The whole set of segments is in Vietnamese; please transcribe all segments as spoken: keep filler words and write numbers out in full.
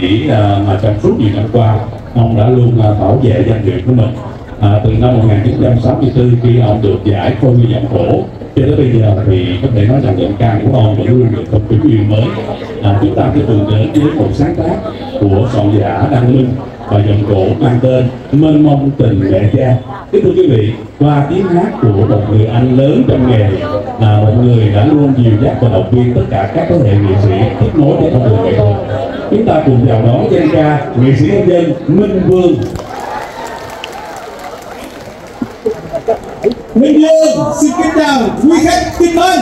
sĩ à, mà trong suốt nhiều năm qua ông đã luôn à, bảo vệ danh dự của mình. À, từ năm một nghìn chín trăm sáu mươi tư khi ông được giải Khôi Nguyên Giọng Cổ cho tới bây giờ thì có thể nói rằng giọng ca của ông vẫn luôn được công chúng yêu mến. À, chúng ta sẽ cùng đến với một sáng tác của soạn giả Đăng Minh và giọng cổ mang tên Mênh Mông Tình Mẹ Cha. Kính thưa quý vị, qua tiếng hát của một người anh lớn trong nghề, là một người đã luôn dìu dắt và động viên tất cả các thế hệ nghệ sĩ tiếp nối với con đường nghệ thuật. Chúng ta cùng chào đón danh ca nghệ sĩ nhân dân Minh Vương. Minh Vương xin kính chào quý khách kính mến.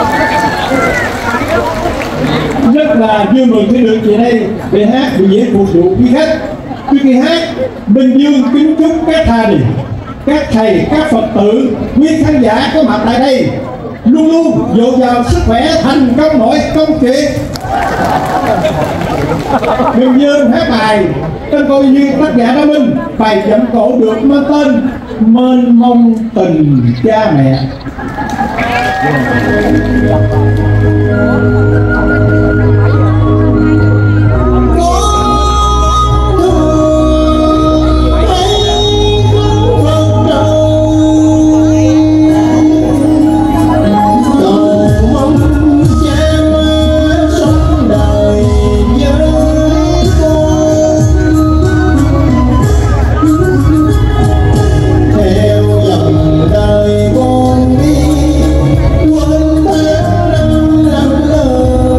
Rất là vui mừng khi được về đây để hát biểu diễn phục vụ quý khách. Trước khi hát, Minh Vương kính chúc các thầy, các thầy, các Phật tử, quý khán giả có mặt tại đây luôn luôn dồi dào sức khỏe, thành công mọi công chuyện. Minh Vương hát bài tên coi như tác giả Đăng Minh, bài giọng cổ được mang tên Mênh Mông Tình Cha Mẹ. Đời con đi quên thế năm năm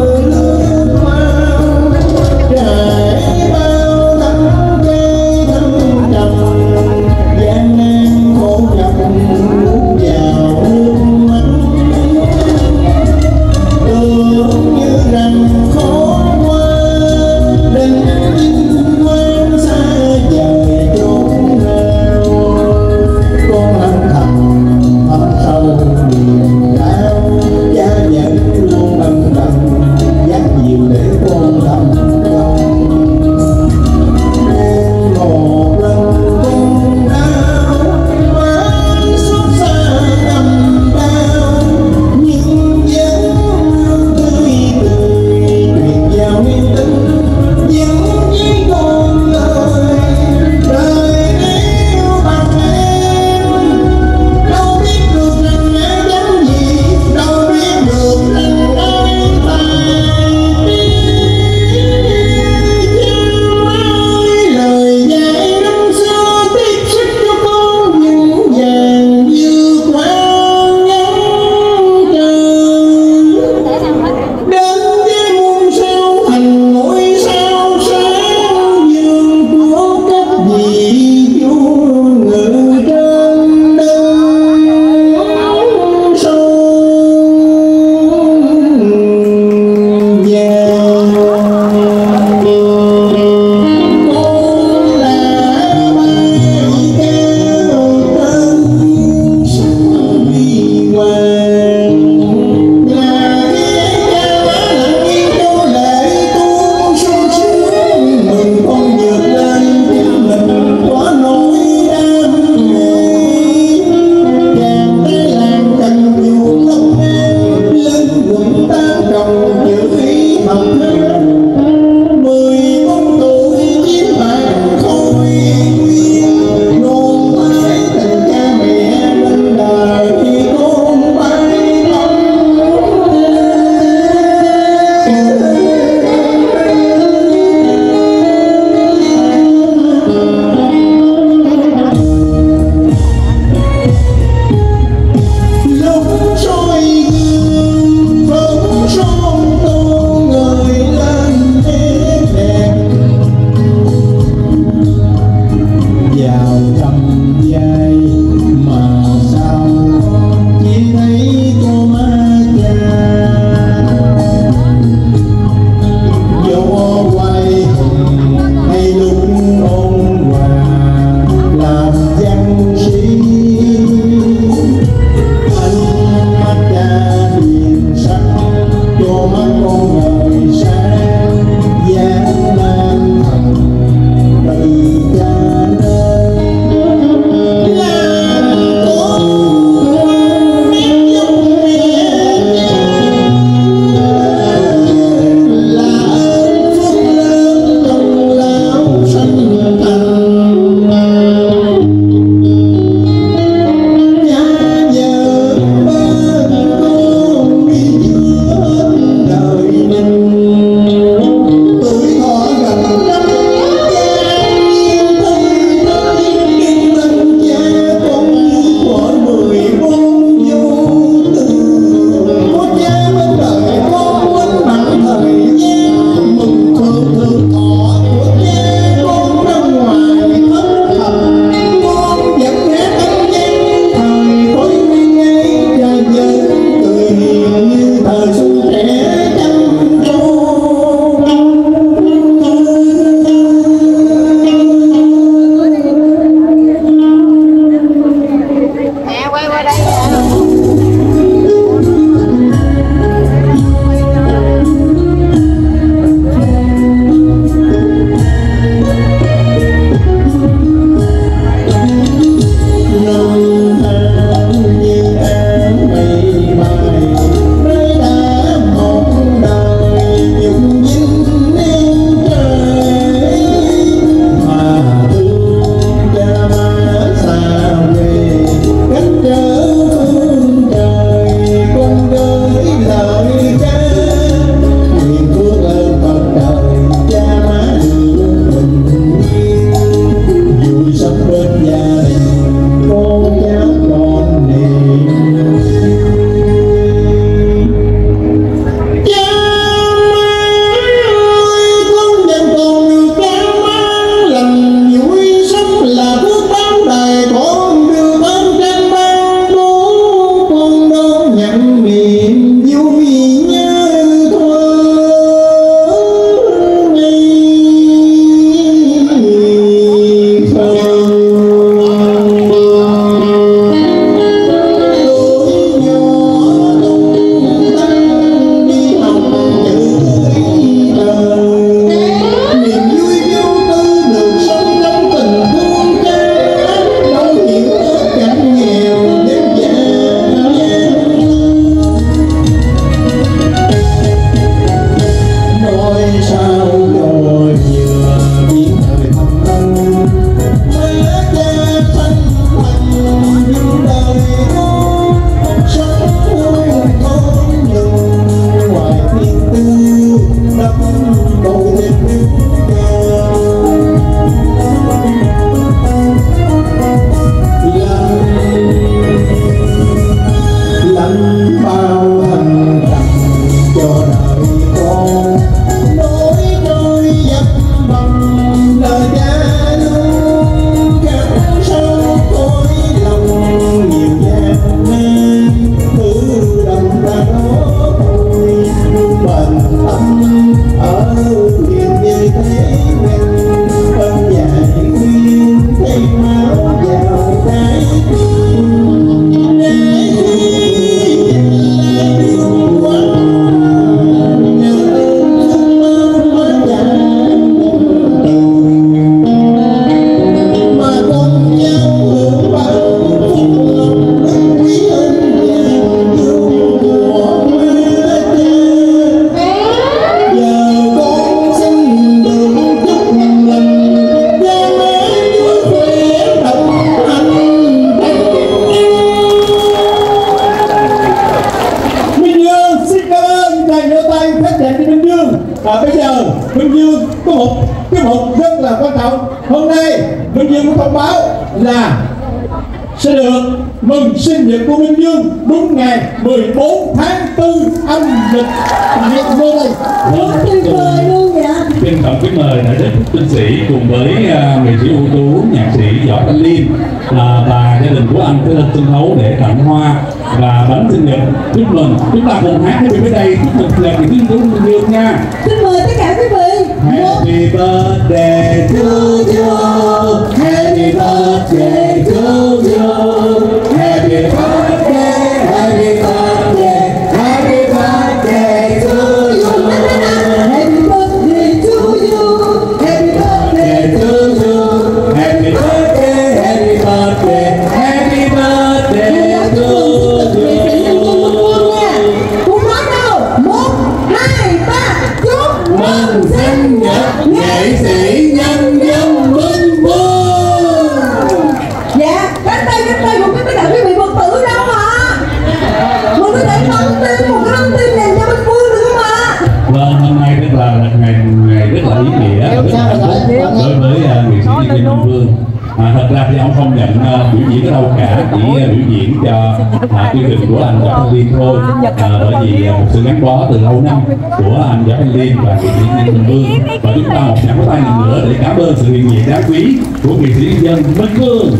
tiết mục rất là quan trọng. Hôm nay Bình Dương có thông báo là sẽ được mừng sinh nhật của Bình Dương đúng ngày mười bốn tháng tư âm lịch. Vô đây tuyệt vời luôn vậy. Trân trọng kính mời đại đức tinh sĩ cùng với uh, nghệ sĩ ưu tú nhạc sĩ Võ Thanh Liêm uh, và gia đình của anh tới lên sân khấu để tặng hoa và bánh sinh nhật. Chúc mừng, chúng ta cùng hát với bên đây chúc mừng là Bình Dương Bình Dương nha. Xin mời tất cả quý vị. Happy birthday to you, happy birthday to you, happy birthday, happy birthday, happy birthday to you, Happy birthday to you. happy birthday to you, happy birthday, happy birthday, happy birthday to you. Cùng nói đâu. Một, hai, ba, chúc Mừng sinh nhật nghệ sĩ nhân dân Bình Dương. dạ, cánh tay cánh tay của tất cả quý vị Phật tử đâu mà. Mình có thể thông tin một cái thông tin dành cho Bình Vương được không ạ? Vâng, hôm nay rất là ngày ngày rất là ý nghĩa, rất là hạnh phúc đối với uh, nghệ sĩ nhân dân Bình Vương. À, thật ra thì ông không nhận uh, biểu diễn ở đâu cả, chỉ uh, biểu diễn cho uh, chương trình của anh Võ Thanh Liêm thôi. À, bởi vì uh, một sự gắn bó từ lâu năm của anh Võ Thanh Liêm và nghệ sĩ nhân dân Bình Vương. Và chúng ta một tràng pháo tay lần nữa để cảm ơn sự hiện diện đáng quý của nghệ sĩ nhân dân Bình Vương.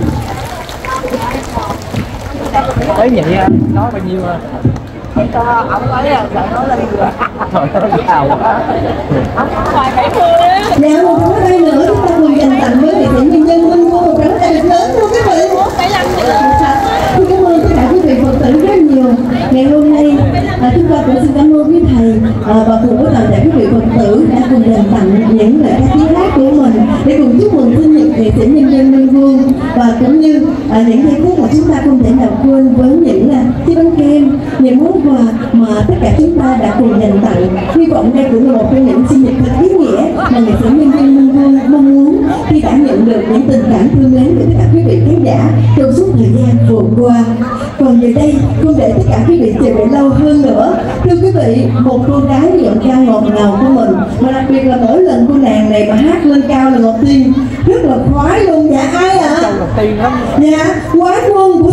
Đấy vậy nói bao nhiêu à? Cho ông ấy là sợ nói lên rồi. Trời ơi giàu quá. Ông phải phải cười á. Dạ, một tràng tay nữa chúng ta cùng dành tặng với nghệ sĩ nhân dân Bình Vương một tràng tay thật lớn luôn quý vị. Tôi cảm ơn tất cả quý vị Phật tử rất nhiều. Ngày hôm nay à, chúng ta cũng xin cảm ơn quý thầy à, và cùng với toàn thể quý vị Phật tử đã cùng dành tặng những lời ca tiếng hát của mình để cùng chúc mừng sinh nhật nghệ sĩ nhân dân Bình Vương, và cũng như à, những giây phút mà chúng ta không thể nào quên với những à, chiếc bánh kem, những món quà mà tất cả chúng ta đã cùng dành tặng. Hy vọng đây cũng là một trong những sinh nhật thật ý nghĩa mà nghệ sĩ nhân dân Bình Vương mong muốn khi đã nhận được những tình cảm thương mến của tất cả quý vị khán giả trong suốt thời gian vừa qua. Còn giờ đây không để tất cả quý vị chờ đợi lâu hơn nữa, thưa quý vị, một cô gái giọng ca ngọt ngào của mình, mà đặc biệt là mỗi lần cô nàng này mà hát lên cao là ngọt tiên rất là khoái luôn. Dạ ai ạ? Đầu tiên lắm. Dạ quái quân của